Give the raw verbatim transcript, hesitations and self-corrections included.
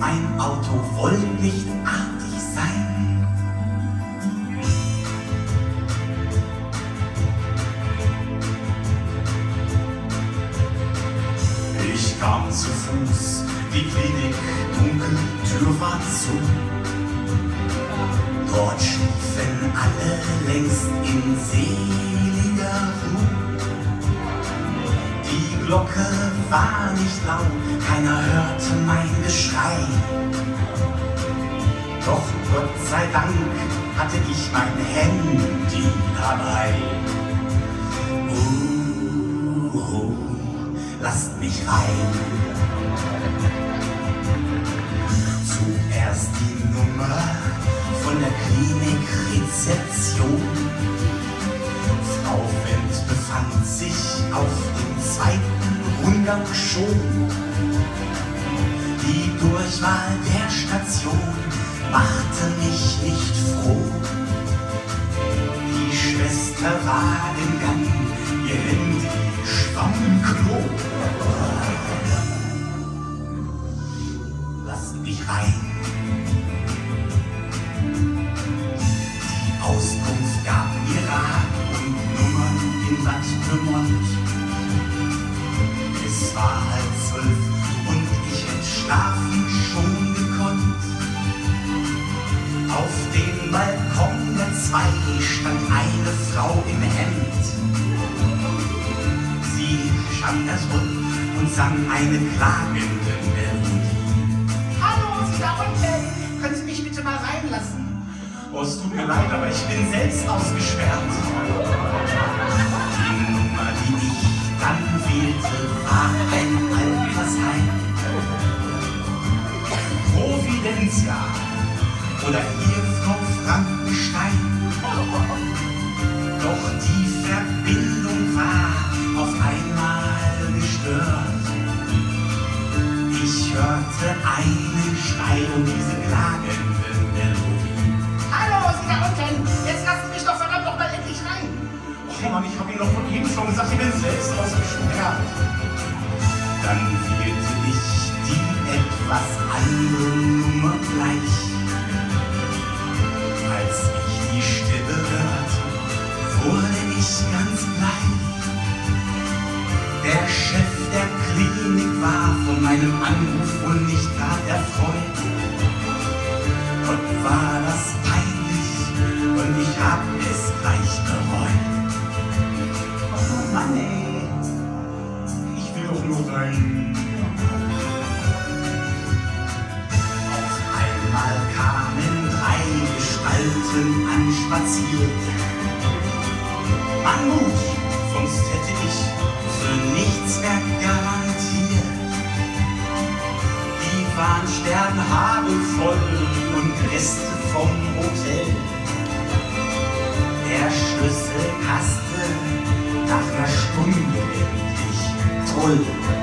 mein Auto wollte nicht artig sein. Ich kam zu Fuß, die Klinik dunkel, Tür war zu. Dort schliefen alle längst in seliger Ruhe. Die Glocke war nicht laut, keiner hörte mein Geschrei. Doch Gott sei Dank hatte ich mein Handy dabei. Uh, uh, lasst mich rein. Zuerst die Nummer von der Klinikrezeption. Frau Wendt befand sich auf dem zweiten Rundgang schon. Die Durchwahl der Station machte mich nicht froh. Die Schwester war im Gang, ihr Handy schwamm im Klo. Lasst mich rein. Die Auskunft gab mir Rat und Nummern in Bad Pyrmont. Es war halb zwölf und ich hätte schlafen schon gekonnt. Auf dem Balkon der zwei stand eine Frau im Hemd. Sie stand erst rund und sang eine klagende Melodie. Hallo, Sie da unten, können Sie mich bitte mal reinlassen? Oh, es tut mir leid, aber ich bin selbst ausgesperrt. Die Nummer, die ich dann wählte, war ein Altersheim. Providencia oder hier Frau Frankenstein. Doch die Verbindung war auf einmal gestört. Ich hörte einen Schrei und diese klagende Melodie. Hallo, Sie da unten! Jetzt lassen Sie mich doch verdammt noch mal endlich rein! Oh Mann, ich hab Ihnen doch von eben schon gesagt, ich bin selbst ausgesperrt. Dann wählte ich die etwas andere Nummer gleich. Als ich die Stimme hörte, wurde ich ganz bleich. Der Chef der Klinik war von meinem Anruf wohl nicht gerade erfreut. Gott, war das peinlich und ich hab es gleich bereut. Oh Mann, ey, ich will doch nur rein. Auf einmal kamen drei Gestalten anspaziert. Mann, gut, sonst hätte ich für nichts mehr garantiert. Die waren sternhagelvoll und Gäste vom Hotel. Der Schlüsselkasten nach einer Stunde endlich toll.